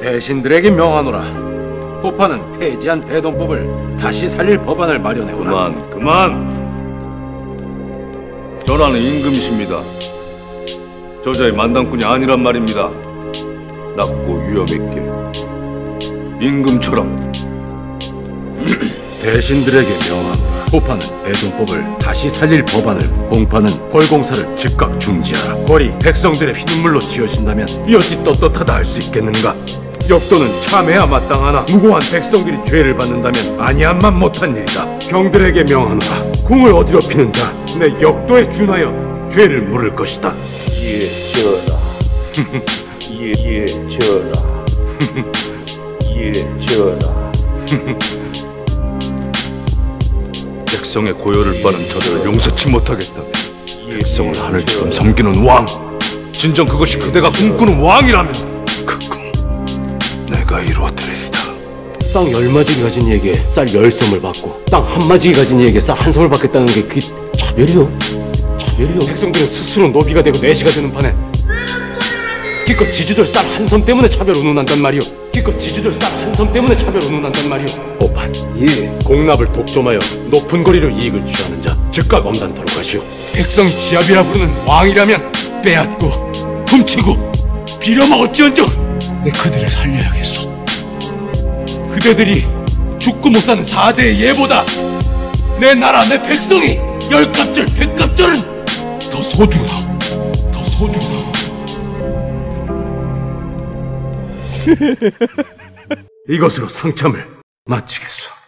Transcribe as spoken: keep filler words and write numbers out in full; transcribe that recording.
대신들에게 명하노라. 호파는 폐지한 대동법을 다시 살릴 법안을 마련해오라. 그만, 그만! 전하는 임금이십니다. 저자의 만당꾼이 아니란 말입니다. 낮고 위엄있게 임금처럼. 대신들에게 명하노라. 호파는 대동법을 다시 살릴 법안을 공파는 궐공사를 즉각 중지하라. 궐이 백성들의 피눈물로 지어진다면 이 어찌 떳떳하다 할 수 있겠는가? 역도는 참해야 마땅하나 무고한 백성들이 죄를 받는다면 아니함만 못한 일이다. 경들에게 명하노라. 궁을 어지럽히는 자 내 역도에 준하여 죄를 물을 것이다. 예, 전하. 예, 예, 전하. 예, 전하. 백성의 고열을 빠는 저들을 용서치 못하겠다면 백성을 하늘처럼 섬기는 왕, 진정 그것이 그대가 꿈꾸는 왕이라면 그 꿈 내가 이루어드리리다. 땅 열마지기 가진 이에게 쌀 열 섬을 받고 땅 한마지기 가진 이에게 쌀 한 섬을 받겠다는 게 그게 차별이요? 차별이요? 백성들은 스스로 노비가 되고 내시가 되는 판에 기껏 지주들 쌀 한 섬 때문에 차별 운운한단 말이오. 기껏 지주들 쌀 한 섬 때문에 차별 운운한단 말이오. 호판, 예, 공납을 독점하여 높은 거리로 이익을 취하는 자 즉각 엄단토록 하시오. 백성이 지압이라 부르는 왕이라면 빼앗고 훔치고 빌어먹을지언정 내 그들을 살려야겠소. 그대들이 죽고 못 사는 사대의 예보다 내 나라 내 백성이 열갑절 백갑절은 더 소중하오. 더 소중하오. 이것으로 상참을 마치겠소.